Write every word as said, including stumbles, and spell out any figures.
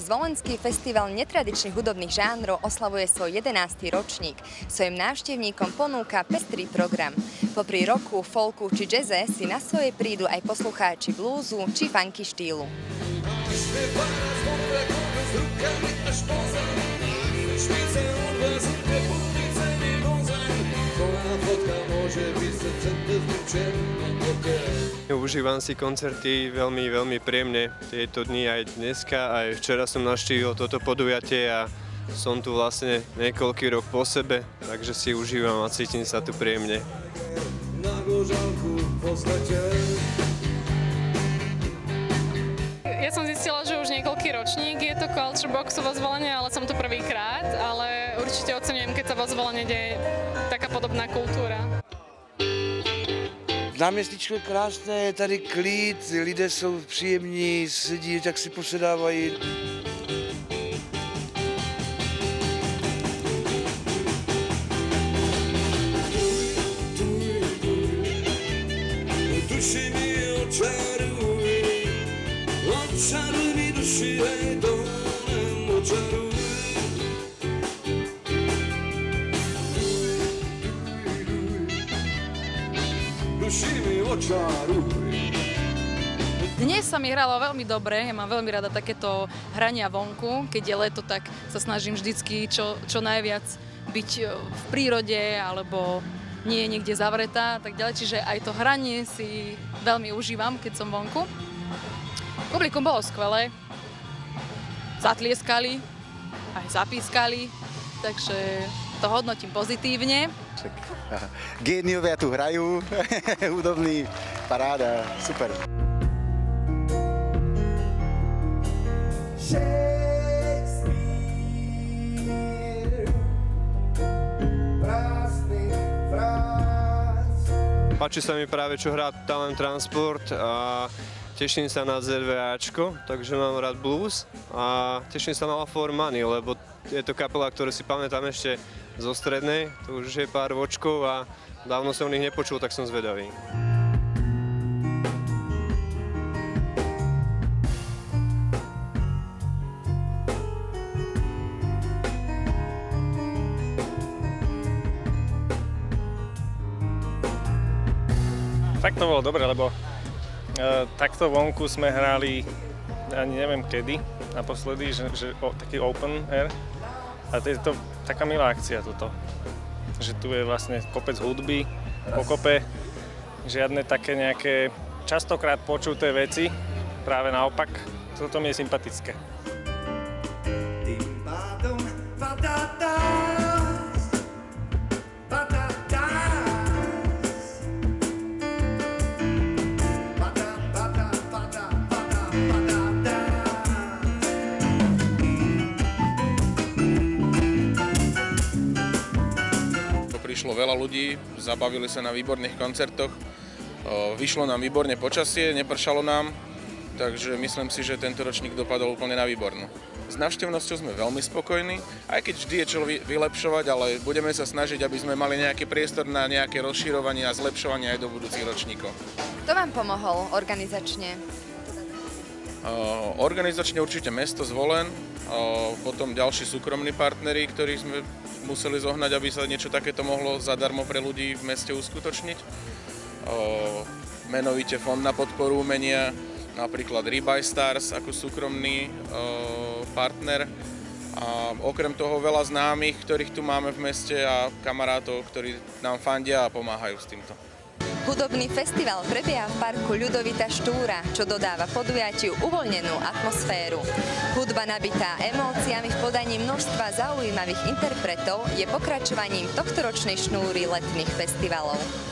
Zvolenský festival netradičných hudobných žánrov oslavuje svoj jedenásty ročník. Svojim návštevníkom ponúka pestrý program. Popri rocku, folku či jazze si na svoje prídu aj poslucháči blúzu či funky štýlu. Užívam si koncerty veľmi, veľmi príjemne tieto dni, aj dneska, aj včera som navštívil toto podujatie a som tu vlastne niekoľký rok po sebe, takže si užívam a cítim sa tu príjemne. Ja som zistila, že už niekoľký ročník je to Culture Boxu vo Zvolenie, ale som tu prvýkrát, ale určite oceňujem, keď sa vo Zvolenie deje taká podobná kultúra. Náměstíčko je krásné, je tady klid, lidé jsou příjemní, sedí, tak si posedávají. Duši mi očaruj, očaruj mi duši, hej, dolem očaruj. Dnes sa mi hralo veľmi dobre, ja mám veľmi rada takéto hrania vonku, keď je leto, tak sa snažím vždycky čo, čo najviac byť v prírode alebo nie je niekde zavretá a tak ďalej, čiže aj to hranie si veľmi užívam, keď som vonku. Publikum bolo skvelé, zatlieskali, aj zapískali, takže to hodnotím pozitívne. Géniovia tu hrajú, hudobný, paráda, super. Páči sa mi práve, čo hrá Talent Transport a teším sa na ZVAčko, takže mám rád blues a teším sa na For Money, lebo je to kapela, ktorú si pamätám ešte zo strednej, to už je pár vočkov a dávno som o nich nepočul, tak som zvedavý. Tak to bolo dobre, lebo e, takto vonku sme hrali, ani neviem kedy, naposledy, že, že o, taký open air. A to je to taká milá akcia toto, že tu je vlastne kopec hudby, pokope, žiadne také nejaké častokrát počuté veci, práve naopak, toto mi je sympatické. Prišlo veľa ľudí, zabavili sa na výborných koncertoch, vyšlo nám výborne počasie, nepršalo nám, takže myslím si, že tento ročník dopadol úplne na výbornú. S návštevnosťou sme veľmi spokojní, aj keď vždy je čo vylepšovať, ale budeme sa snažiť, aby sme mali nejaký priestor na nejaké rozširovanie a zlepšovanie aj do budúcich ročníkov. Kto vám pomohol organizačne? Organizačne určite mesto Zvolen, potom ďalší súkromní partneri, ktorých sme museli zohnať, aby sa niečo takéto mohlo zadarmo pre ľudí v meste uskutočniť. Menovite Fond na podporu umenia, napríklad Rebuy Stars ako súkromný partner. A okrem toho veľa známych, ktorých tu máme v meste a kamarátov, ktorí nám fandia a pomáhajú s týmto. Hudobný festival prebieha v parku Ľudovita Štúra, čo dodáva podujatiu uvoľnenú atmosféru. Hudba nabitá emóciami v podaní množstva zaujímavých interpretov je pokračovaním tohtoročnej šnúry letných festivalov.